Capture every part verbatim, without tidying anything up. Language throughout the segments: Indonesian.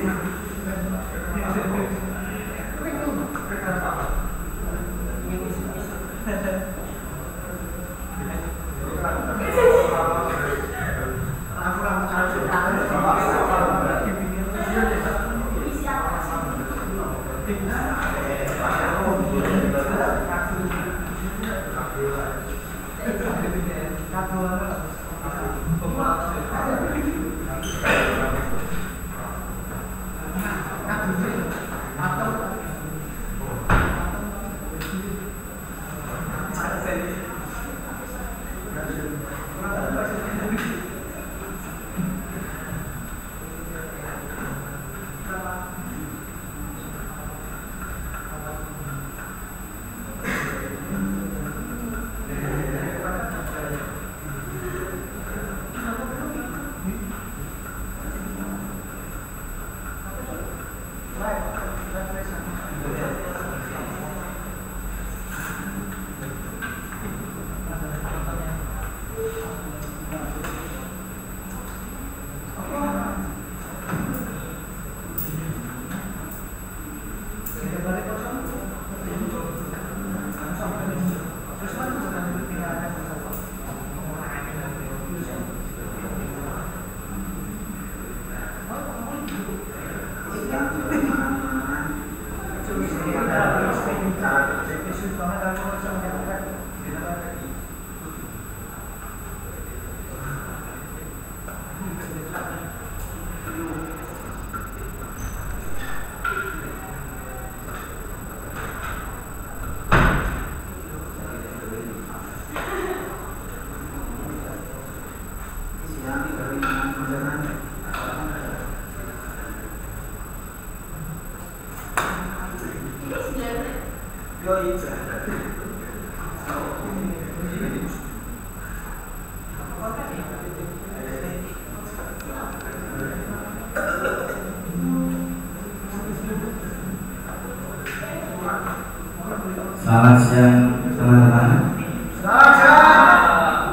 Selamat siang teman-teman. Selamat siang.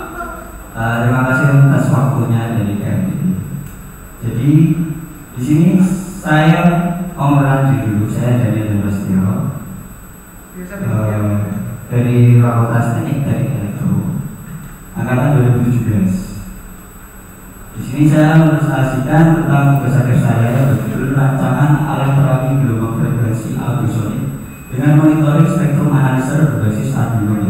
Uh, terima kasih atas waktunya dari K M I. Jadi di sini saya mau melanjut dulu. Saya dari Universitas uh, dari Fakultas Teknik dari Elektro angkatan dua ribu tujuh belas. Di sini saya mempresentasikan tentang tugas akhir saya berjudul rancangan alat terapi gelombang frekuensi ultrasonik dengan monitoring spektrum analyzer berbasis Arduino.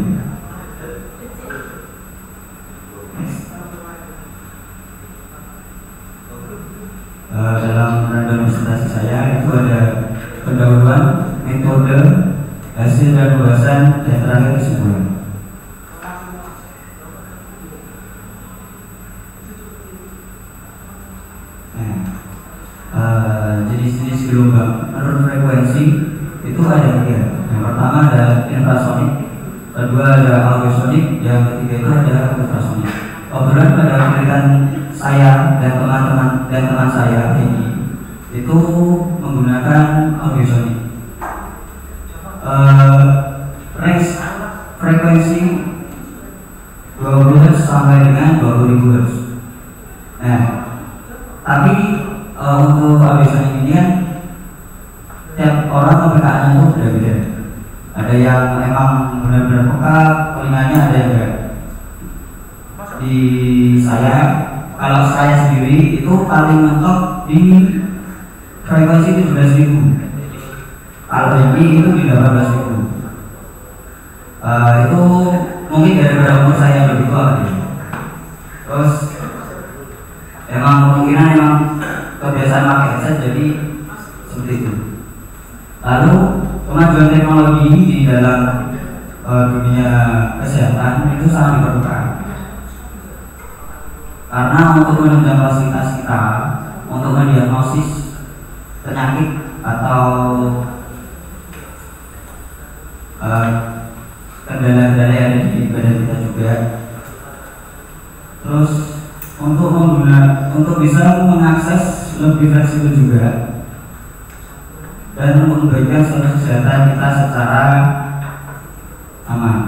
Uh, dalam rangkaian presentasi saya itu ada pendahuluan, metode, hasil dan pembahasan, dan terakhir kesimpulan. Nah, uh, jenis-jenis gelombang menurut frekuensi itu ada tiga. Yang pertama ada infrasonik, kedua ada ultrasonik, yang ketiga itu ada ultrasonik. Obrolan pada penelitian saya dan teman-teman dan teman saya ini itu menggunakan ultrasonik. Uh, range frekuensi dua puluh hertz sampai dengan dua puluh ribu hertz. Nah, tapi uh, untuk ultrasonik ini kan tiap orang pemekaannya itu beda-beda. Ada yang memang benar-benar peka telinganya, ada yang enggak. Di saya, kalau saya sendiri itu paling mentok di frekuensi tujuh belas ribu. Kalau ini itu di delapan belas ribu. Uh, itu mungkin gara-gara umur saya yang lebih tua. Terus emang kemungkinan emang kebiasaan pakai headset jadi seperti itu. Lalu kemajuan teknologi ini di dalam uh, dunia kesehatan itu sangat diperlukan. Karena untuk menunjang fasilitas kita untuk mendiagnosis penyakit atau uh, kendala-kendala yang ada di badan kita juga. Terus untuk menggunakan, untuk bisa mengakses lebih fleksibel juga dan memberikan service kesehatan kita secara aman.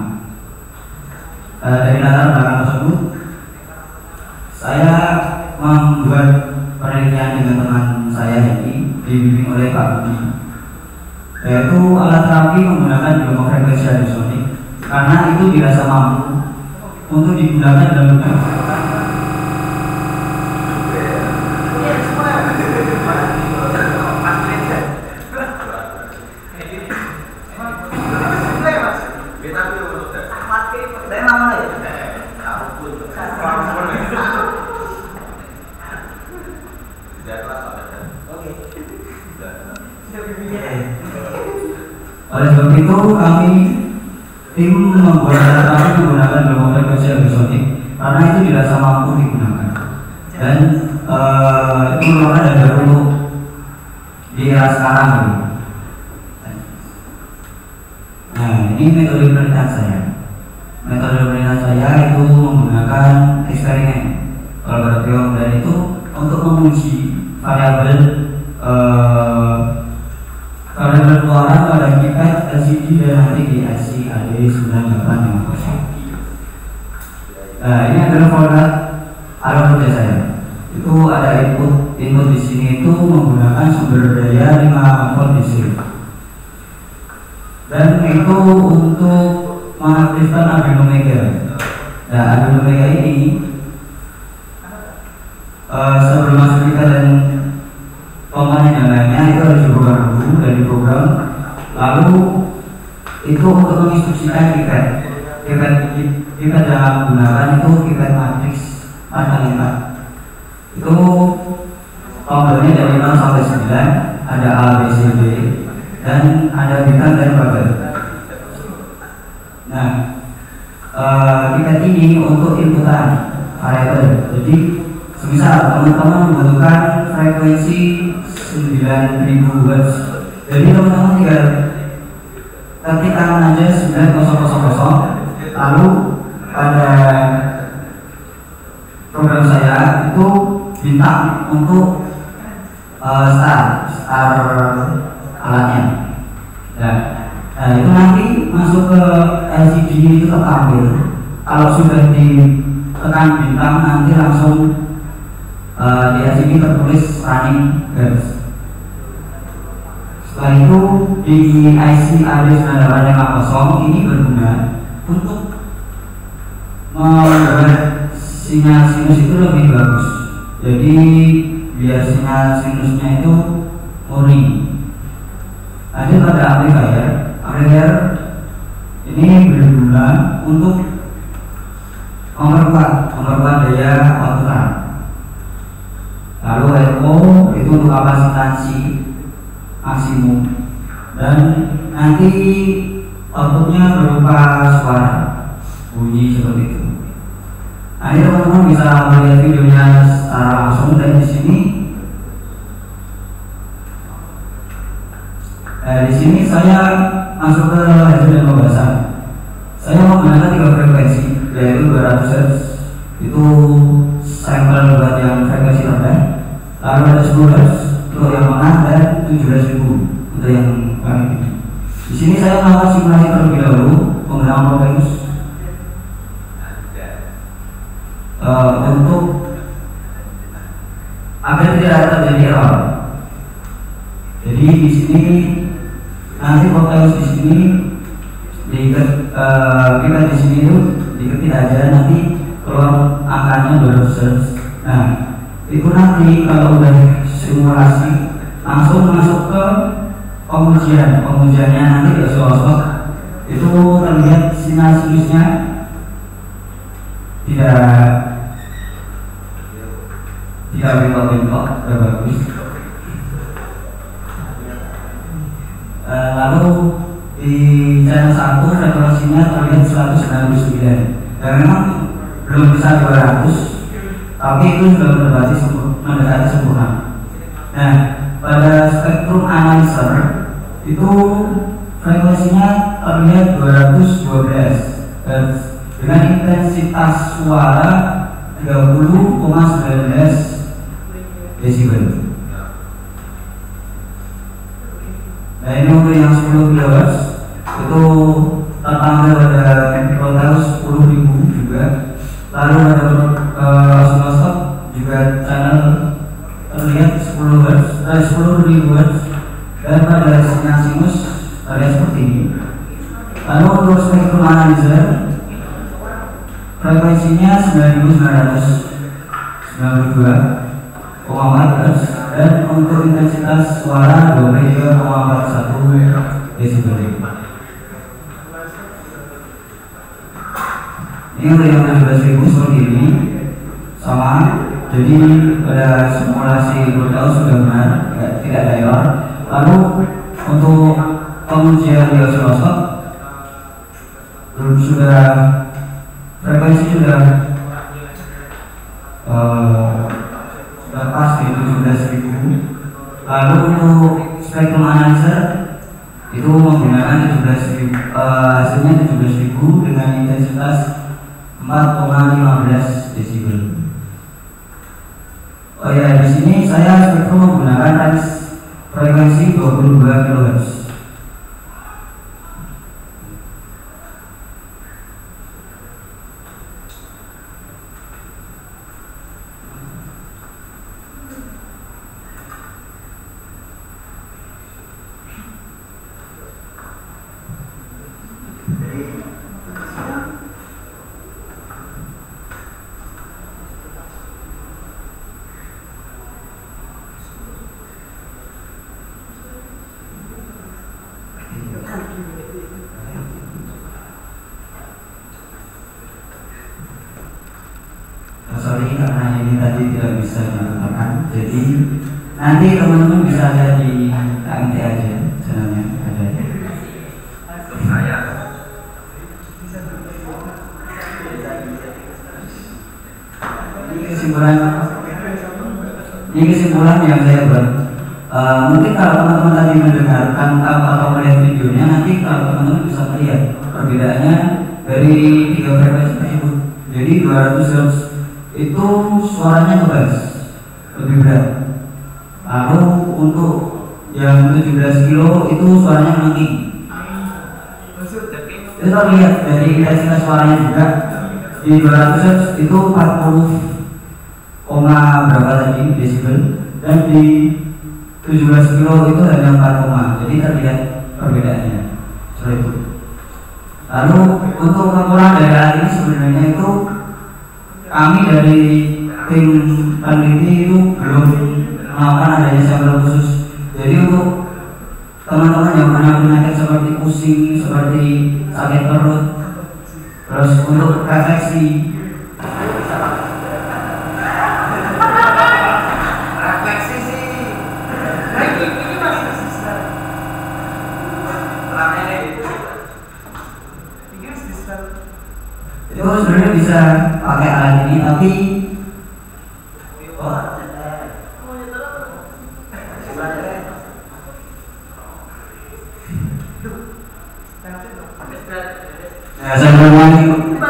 Uh, dari latar belakang tersebut, saya membuat penelitian dengan teman saya ini dibimbing oleh Pak Budi, yaitu alat terapi menggunakan gelombang frekuensi radiosonik karena itu dirasa mampu untuk digunakan dalam oleh sebab itu kami tim membuat alat terapi menggunakan gelombang frekuensi radiosonik karena itu dirasa mampu digunakan dan uh, itu merupakan dasar untuk di era sekarang ini. Nah, ini metode penelitian saya. Metode penelitian saya itu menggunakan eksperimen laboratorium dan itu untuk menguji variabel uh, variabel keluaran pada pipet L C D dan nanti di I C A D sembilan delapan lima nol. Nah, ini adalah format alat kerja saya. Itu ada input input di sini itu menggunakan sumber daya lima volt D C. Dan itu untuk mengaktifkan Arduino Mega. Nah, Arduino Mega ini uh, sebelum masuk kita dan komponen yang lainnya itu harus diprogram dulu dan diprogram. Lalu itu untuk menginstruksikan pipet. Pipet pipet yang menggunakan itu pipet matrix empat kali empat. Itu komponennya dari nol sampai sembilan, ada A, B, C, D, dan ada bintang dan bubble. Nah, uh, pipet ini untuk inputan variabel. Jadi, semisal teman-teman membutuhkan frekuensi sembilan ribu hertz, jadi teman-teman tinggal ketikkan aja sembilan ribu, lalu pada program saya itu bintang untuk uh, start start alatnya. Nah, nah itu nanti masuk ke L C D itu tertampil. Kalau sudah ditekan bintang nanti langsung uh, di L C D tertulis running hertz. Setelah itu di I C A D sembilan delapan lima nol ini berguna untuk membuat sinyal sinus itu lebih bagus. Jadi biar sinyal sinusnya itu murni. Ada pada amplifier, amplifier ini berguna untuk memperkuat memperkuat daya outputan. Lalu L O itu untuk kapasitansi maksimum dan nanti outputnya berupa suara bunyi seperti itu. Nah, ini teman-teman bisa melihat videonya secara langsung dan di sini. Nah, di sini saya masuk ke hasil dan pembahasan. Saya menggunakan tiga frekuensi, yaitu dua ratus hertz itu sampel buat yang frekuensi rendah, lalu ada sepuluh hertz untuk yang menengah dan tujuh belas ribu untuk yang paling tinggi. Di sini saya melakukan simulasi terlebih dahulu penggunaan Prometheus uh, untuk agar tidak terjadi error. Jadi di sini nanti Prometheus di sini diikat uh, kita di sini itu diketik aja nanti keluar angkanya dua ratus hertz. Nah, itu nanti kalau udah simulasi langsung masuk ke pengujian pengujiannya nanti di oscilloscope itu terlihat sinyal sinusnya tidak tidak bentok-bentok, sudah bagus. E, lalu di channel satu frekuensinya terlihat seratus sembilan puluh sembilan dan memang belum bisa dua ratus, tapi itu sudah mendekati mendekati sempurna. Nah, pada spektrum analyzer itu frekuensinya terlihat dua ratus dua belas hertz dengan intensitas suara tiga puluh koma satu sembilan desibel. Nah, ini untuk yang sepuluh kilohertz itu tertampil pada Prometheus sepuluh ribu juga. Lalu ada oscilloscope juga channel terlihat sepuluh hertz, eh, sepuluh ribu hertz, dan pada sinyal sinus terlihat seperti ini. Lalu untuk spektrum analyzer frekuensinya sembilan ribu sembilan ratus sembilan puluh dua koma empat hertz, dan untuk intensitas suara dua puluh tiga koma empat satu desibel. Ini untuk yang tujuh belas ribu seperti ini sama. Jadi pada simulasi bertahu sudah benar, tidak ada error. Lalu untuk pengujian di oscilloscope sudah frekuensi sudah uh, sudah pas di tujuh belas ribu. Lalu untuk spektrum analyzer itu menggunakan tujuh belas ribu, uh, hasilnya tujuh belas ribu dengan intensitas empat koma lima belas desibel. Oh ya, di sini saya spektrum menggunakan range frekuensi dua puluh dua kilohertz. Sorry karena ini tadi tidak bisa dilakukan, jadi nanti teman-teman bisa lihat di K M T aja channelnya ada. Ini kesimpulan, ini kesimpulan yang saya buat. Uh, mungkin kalau teman-teman tadi mendengarkan atau melihat videonya, nanti kalau teman-teman bisa melihat perbedaannya dari tiga frekuensi tersebut. Jadi dua ratus hertz itu suaranya ngebas, lebih berat. Lalu untuk yang tujuh belas kilo itu suaranya melengking. Itu terlihat dari intensitas suaranya juga. Di dua ratus hertz itu empat puluh koma berapa tadi desibel, dan di tujuh belas kilo itu hanya empat, jadi terlihat perbedaannya seperti itu. Lalu untuk kekurangan dari alat ini sebenarnya itu kami dari tim peneliti itu belum melakukan adanya sampel khusus. Jadi untuk teman-teman yang punya penyakit seperti pusing, seperti sakit perut, terus untuk refleksi, refleksi sih lagi ini masih sisa lamanya itu itu sebenarnya bisa pakai alat ini, tapi oh, ya, saya belum lagi.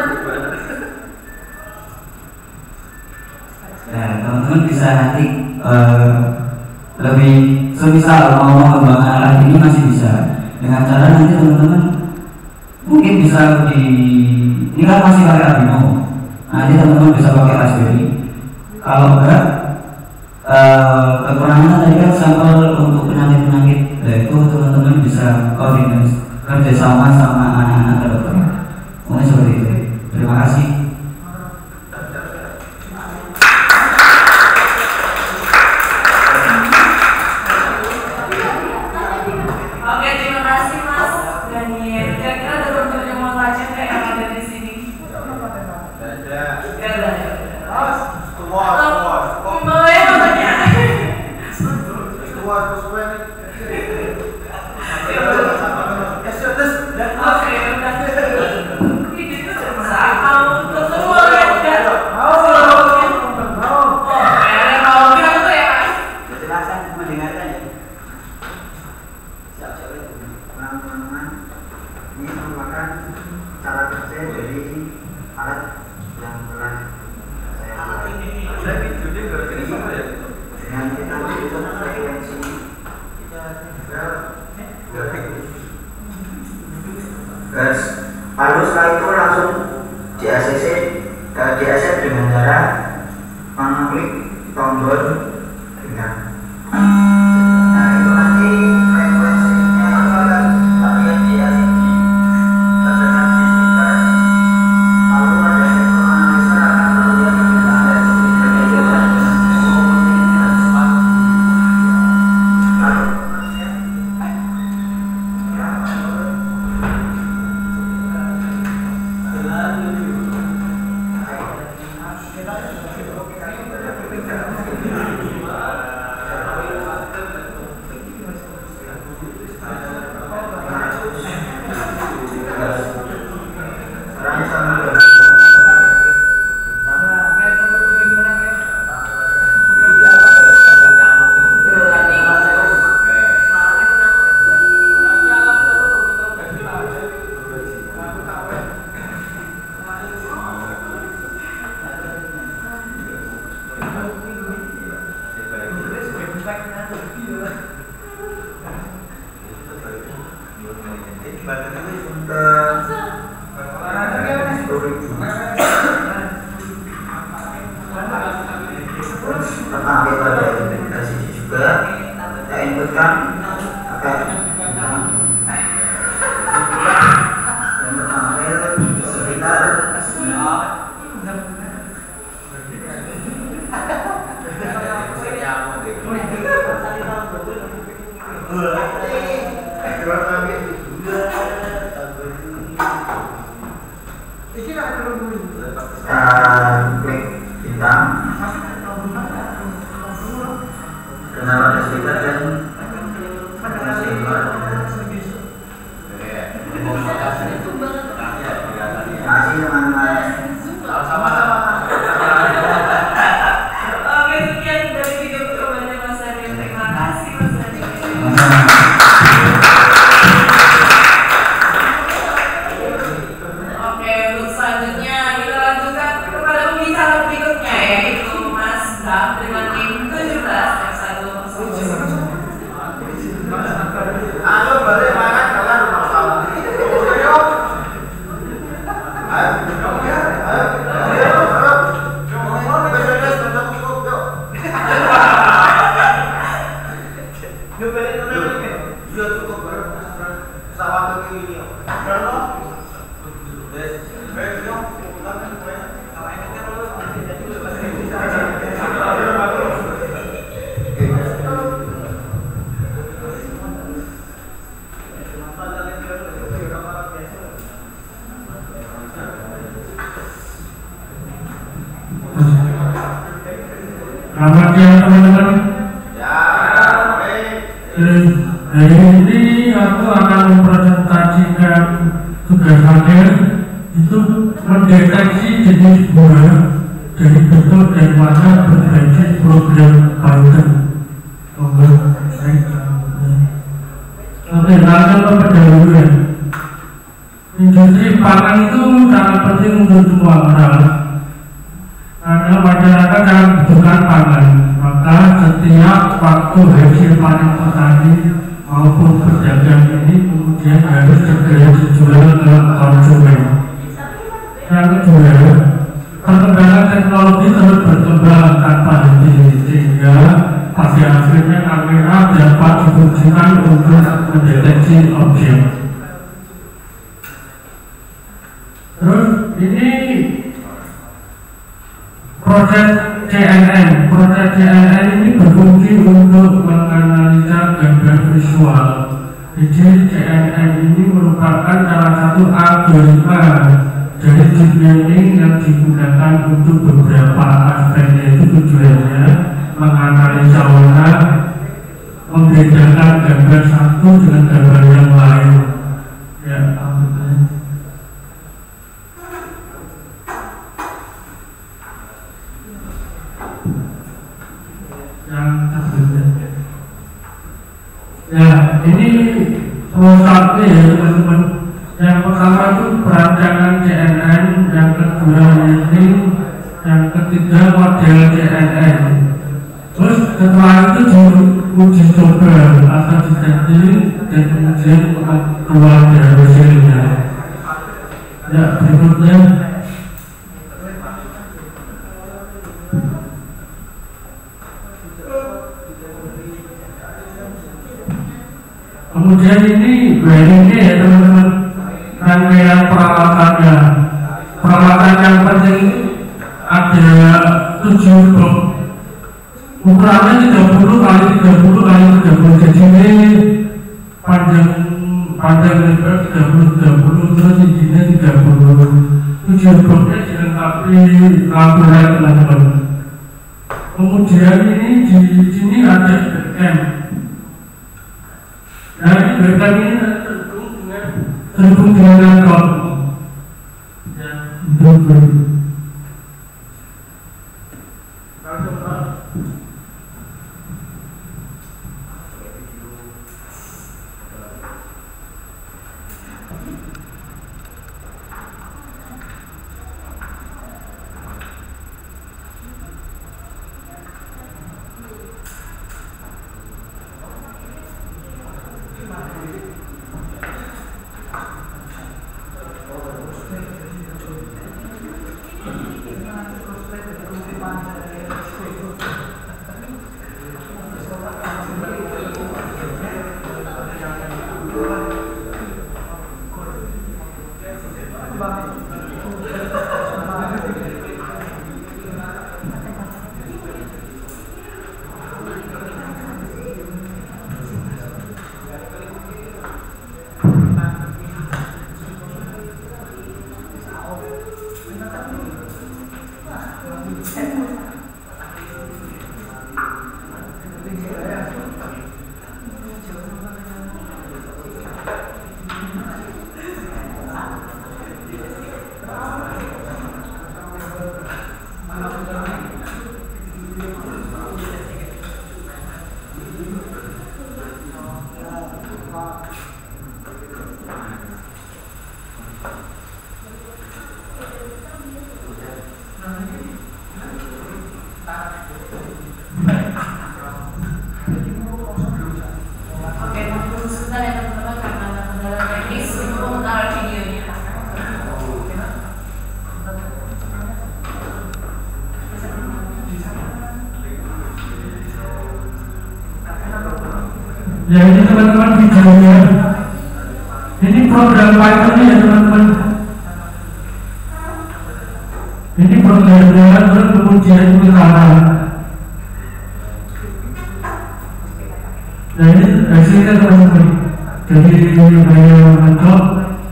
Ya, teman-teman bisa nanti uh, lebih semisal mau mengembangkan alat ini masih bisa dengan cara nanti teman-teman mungkin bisa di ini kan masih pakai Arduino, nanti teman-teman bisa pakai Raspberry. Kalau enggak, uh, kekurangan tadi kan sampel untuk penyakit-penyakit, yaitu teman-teman bisa koordinasi kerjasama sama anak-anak dokter. Mungkin seperti itu. Terima kasih. Oke, terima kasih Mas Daniel. Kira-kira ada teman-teman yang mau tanya kayak yang ada di sini? ada Ya ada. semua semua Mau ya mau tanya? semua semua Oke, udah. Ini tuh sama ketemu ya kan? Gas. Lalu setelah itu langsung di A C C, di A C C dengan cara mengklik tombol dengar. Pertama kita ada integrasi juga, kita inputkan pakai yang pertama sekitar kita klik bintang kenapa ada sekitar dan kasih teman-teman. Sama-sama. Oke, sekian dari video percobaan Mas Adi. Terima kasih Mas Adi. Oke, untuk selanjutnya kita lanjutkan kepada pembicara berikutnya, yaitu Mas Dam dengan tim tujuh belas F satu. Ayo balik makan kalian rumah sama. Ayo. Ayo. Ayo. Ayo. Bes-bes sudah cukup, yuk. Yuk balik balik. Sudah cukup baru. Sama ke ini. Berapa? Bes. Bes yuk. Selamat siang teman-teman. Ya, baik. Eh, Hari ini aku akan mempresentasikan tugas saya, itu mendeteksi jenis buah dari bentuk dan warna berbasis program Python. Oke, baik. Oke, langsung ke pendahuluan. Industri pangan itu sangat penting untuk semua orang. Karena masyarakat sangat membutuhkan pangan, maka setiap waktu hasil panen petani maupun pedagang ini kemudian harus segera dijual ke konsumen. Yang kedua, perkembangan teknologi terus berkembang tanpa henti, sehingga pada akhirnya kamera dapat difungsikan untuk mendeteksi objek. Terus ini proses C N N, proses C N N ini berfungsi untuk menganalisa gambar visual. Jadi C N N ini merupakan salah satu algoritma dari deep learning yang digunakan untuk beberapa aspek, yaitu tujuannya menganalisa warna, membedakan gambar satu dengan gambar yang lain. Ya, maksudnya. Yang sebelumnya, ya ini prosesnya ya teman-teman. Yang pertama itu perancangan C N N, yang kedua learning, yang ketiga model C N N. Terus setelah itu diuji coba atau ditesting dan kemudian keluar dari hasilnya. Ya berikutnya. Kemudian ini wearingnya ya teman-teman, rangkaian peralatannya. Peralatan yang penting ada tujuh box, ukurannya tiga puluh kali tiga puluh kali tiga puluh, jadi ini panjang panjang lebar tiga puluh tiga puluh, terus tingginya tiga puluh. Tujuh boxnya dilengkapi lampu L E D teman-teman. Kemudian ini di sini ada backend. Nah, ini backend ini terhubung dengan terhubung dengan laptop. Ya, betul. Ya ini teman-teman videonya. Ini program Python ya teman-teman. Ini programnya, terus kemudian kita. Nah ini hasilnya teman-teman. Jadi ini banyak bentuk.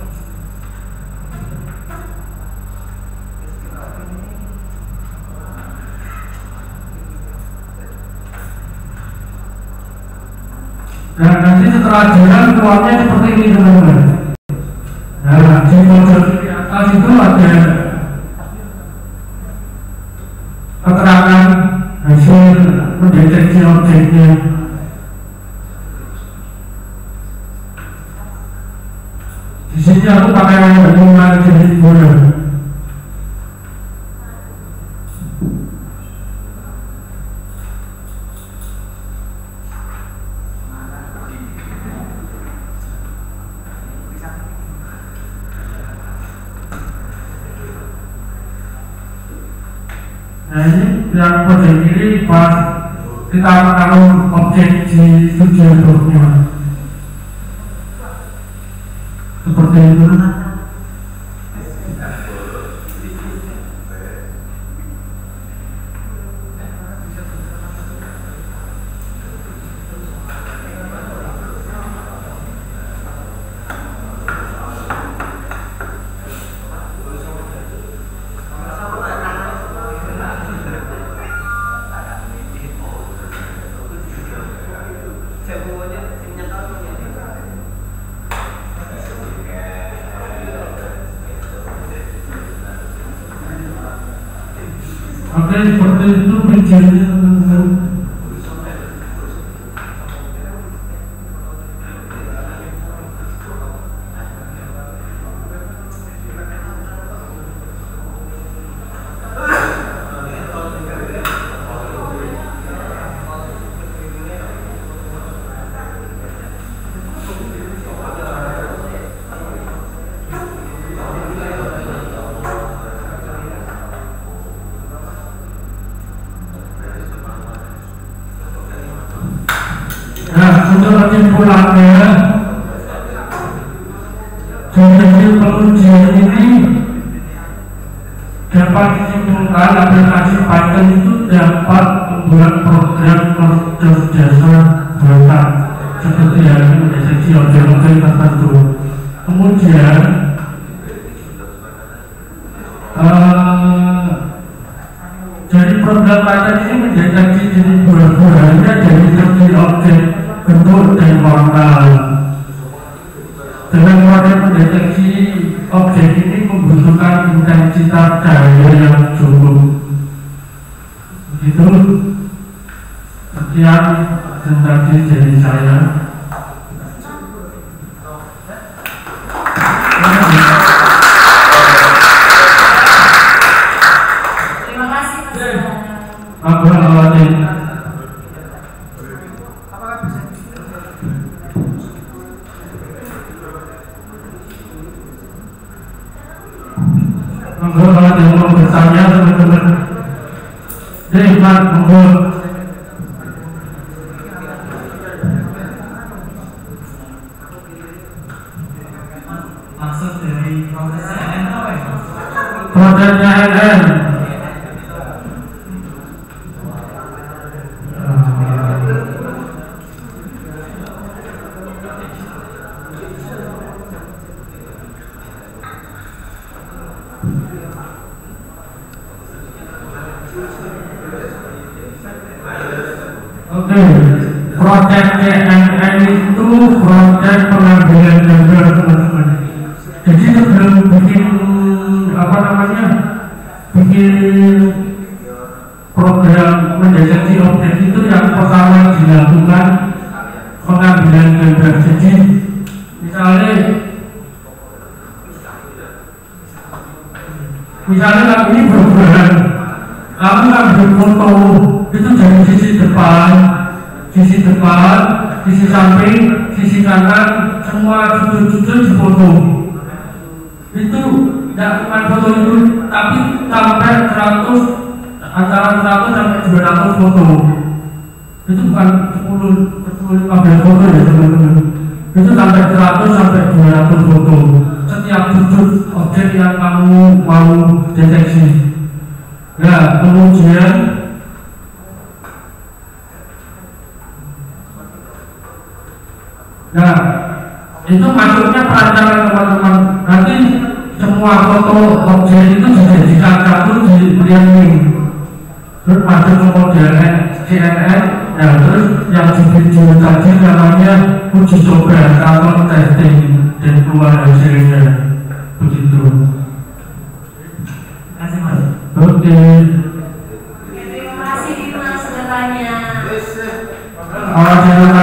Nah nanti setelah jalan keluarnya seperti ini teman-teman. Nah di pojok di atas itu ada keterangan hasil mendeteksi objeknya. Di sini aku pakai lima jenis bola. Nah ini yang project ini pas kita menaruh objek di studio booknya seperti itu. Oke, seperti itu bijinya teman-teman. Nah, untuk kesimpulannya, dari pengujian ini dapat disimpulkan aplikasi Python itu dapat membuat program kecerdasan buatan seperti yang mendeteksi objek-objek tertentu. Kemudian, uh, dari program Python ini mendeteksi jenis buah-buahannya dari terdiri objek bentuk dan warna. Dengan model mendeteksi objek ini membutuhkan intensitas cahaya yang cukup. Begitu. Sekian presentasi dari saya. Terima kasih Mas. Aku Alwadin. Monggo kalau ada yang mau bertanya teman-teman. Jadi Pak, monggo. Maksud dari prosesnya N N apa ya? Prosesnya N N. Oke, proses C N N itu proses pengambilan gambar teman-teman. Jadi sebelum bikin apa namanya, bikin program mendeteksi objek itu yang pertama dilakukan pengambilan gambar. Jadi misalnya, misalnya kamu ini berbuahan, kamu ambil foto itu dari sisi depan, sisi depan, sisi samping, sisi kanan, semua sudut-sudut difoto. Itu tidak bukan foto itu, tapi sampai seratus, antara seratus sampai dua ratus foto. Itu bukan sepuluh lima belas foto ya teman-teman. Itu sampai seratus sampai dua ratus foto setiap sudut objek yang kamu mau deteksi. Nah, kemudian nah itu masuknya perancangan teman-teman. Nanti semua foto objek itu dijadikan satu di streaming, terus masuk ke model C N N. Nah, terus yang di video tadi namanya uji coba atau testing dan keluar hasilnya begitu. Terima kasih Mas. Oke. Terima kasih Mas, sudah tanya. Awal